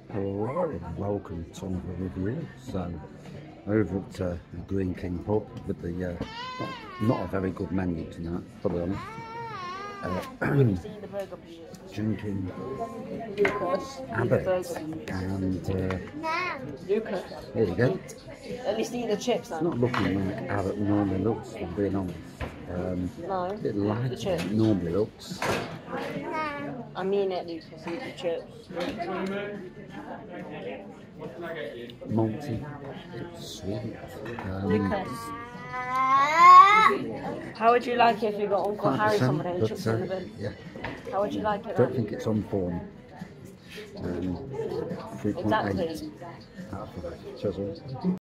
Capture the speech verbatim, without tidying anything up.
Hello, welcome to another review. So, over at uh, the Greene King pub with the uh, not a very good menu tonight, to be honest. Uh, drinking Abbot and uh, Lucas. there you go. At least eat the chips. It's not looking like Abbot normally looks, if I'm being honest. Um, No, a bit lighter the than chips. it normally looks. I mean it, Lucas. Eat the chips. Malty, sweet. Um, Lucas. How would you like it if you got Uncle Harry somewhere and but, chips uh, in the bin? yeah, How would you like it? don't Then? think it's on form. Um, three point eight Exactly. out of five. Cheers, all.